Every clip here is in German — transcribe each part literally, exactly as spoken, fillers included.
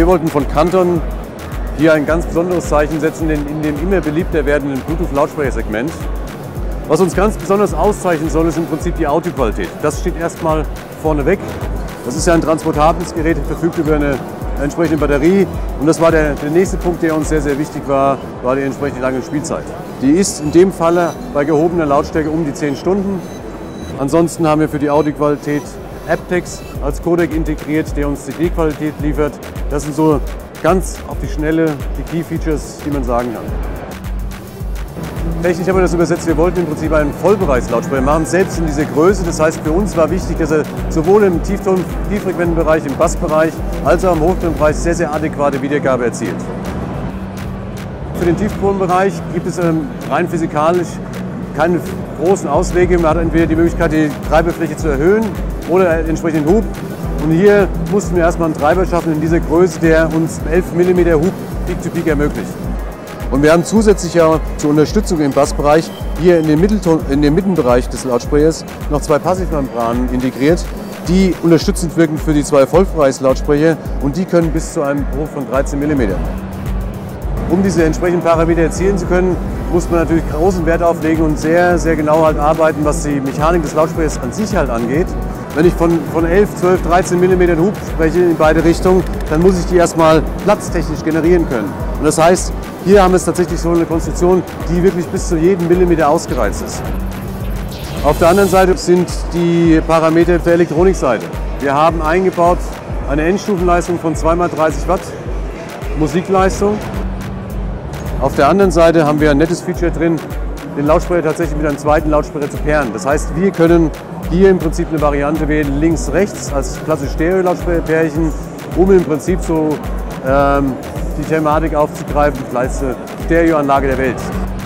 Wir wollten von Canton hier ein ganz besonderes Zeichen setzen in, in dem immer beliebter werdenden Bluetooth-Lautsprechersegment. Was uns ganz besonders auszeichnen soll, ist im Prinzip die Audioqualität. Das steht erstmal vorneweg. Das ist ja ein transportables Gerät, verfügt über eine entsprechende Batterie. Und das war der, der nächste Punkt, der uns sehr, sehr wichtig war, war die entsprechend lange Spielzeit. Die ist in dem Falle bei gehobener Lautstärke um die zehn Stunden. Ansonsten haben wir für die Audioqualität aptX als Codec integriert, der uns C D-Qualität liefert. Das sind so ganz auf die Schnelle die Key-Features, die man sagen kann. Technisch haben wir das übersetzt. Wir wollten im Prinzip einen Vollbereichslautsprecher machen, selbst in dieser Größe. Das heißt, für uns war wichtig, dass er sowohl im Tiefton, tieffrequenten Bereich, im Bassbereich, als auch im Hochtonbereich sehr, sehr adäquate Wiedergabe erzielt. Für den Tieftonbereich gibt es ähm, rein physikalisch keine großen Auswege. Man hat entweder die Möglichkeit, die Treiberfläche zu erhöhen oder entsprechend den Hub. Und hier mussten wir erstmal einen Treiber schaffen in dieser Größe, der uns elf Millimeter Hub Peak-to-Peak ermöglicht. Und wir haben zusätzlich ja zur Unterstützung im Bassbereich hier in den, Mittelton, in den Mittenbereich des Lautsprechers noch zwei Passivmembranen integriert, die unterstützend wirken für die zwei Vollbereichslautsprecher und die können bis zu einem Bruch von dreizehn Millimeter. Um diese entsprechenden Parameter erzielen zu können, muss man natürlich großen Wert auflegen und sehr, sehr genau halt arbeiten, was die Mechanik des Lautsprechers an sich halt angeht. Wenn ich von, von elf, zwölf, dreizehn Millimeter Hub spreche in beide Richtungen, dann muss ich die erstmal platztechnisch generieren können. Und das heißt, hier haben wir es tatsächlich so eine Konstruktion, die wirklich bis zu jedem Millimeter ausgereizt ist. Auf der anderen Seite sind die Parameter der Elektronikseite. Wir haben eingebaut eine Endstufenleistung von zwei mal dreißig Watt Musikleistung. Auf der anderen Seite haben wir ein nettes Feature drin, den Lautsprecher tatsächlich mit einem zweiten Lautsprecher zu pairen. Das heißt, wir können hier im Prinzip eine Variante wählen, links-rechts als klassisches Stereo-Lautsprecherpärchen, um im Prinzip so ähm, die Thematik aufzugreifen, die kleinste Stereoanlage der Welt.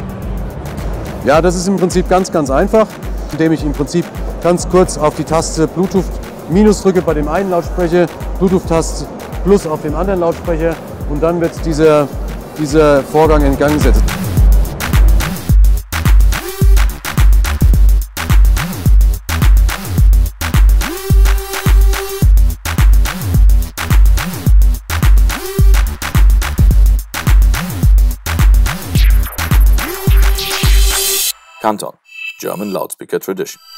Ja, das ist im Prinzip ganz, ganz einfach, indem ich im Prinzip ganz kurz auf die Taste Bluetooth minus drücke bei dem einen Lautsprecher, Bluetooth-Taste plus auf dem anderen Lautsprecher und dann wird dieser, dieser Vorgang in Gang gesetzt. Canton, German Loudspeaker Tradition.